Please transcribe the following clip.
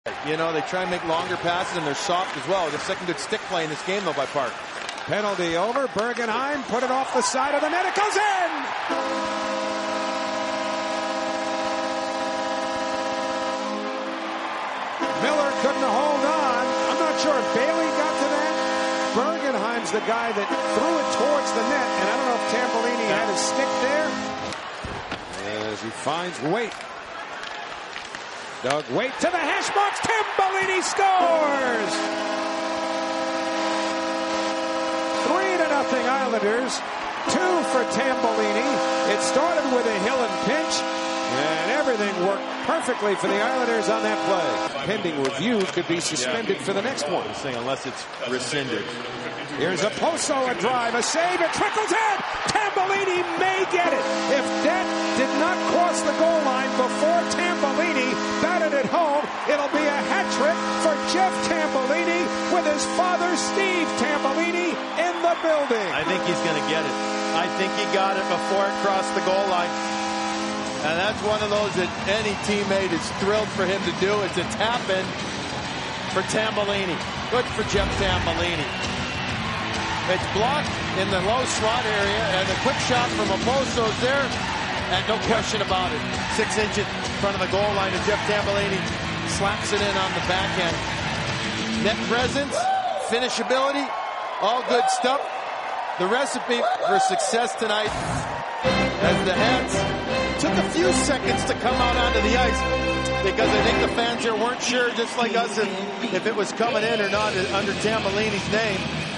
You know, they try and make longer passes, and they're soft as well. The second good stick play in this game, though, by Park. Penalty over. Bergenheim put it off the side of the net. It goes in! Miller couldn't hold on. I'm not sure if Bailey got to that. Bergenheim's the guy that threw it towards the net, and I don't know if Tambellini had his stick there. As he finds Waite. Doug Waite to the hash marks. Tambellini scores! 3-0 Islanders. 2 for Tambellini. It started with a Hillen pinch, and everything worked perfectly for the Islanders on that play. Pending review, could be suspended for the next one. Unless it's rescinded. Here's a Poso, a drive, a save, it trickles in. Tambellini may get it. If that did not cross the goal line before Tambellini batted it home, it'll be a hat trick for Jeff Tambellini with his father, Steve Tambellini, in the building. I think he's going to get it. I think he got it before it crossed the goal line. And that's one of those that any teammate is thrilled for him to do. It's a tap-in for Tambellini. Good for Jeff Tambellini. It's blocked in the low slot area, and the quick shot from Oposo's there, and no question about it. 6 inches in front of the goal line, and Jeff Tambellini slaps it in on the backhand. Net presence, finishability, all good stuff. The recipe for success tonight, as the Hats took a few seconds to come out onto the ice, because I think the fans here weren't sure, just like us, if it was coming in or not under Tambellini's name.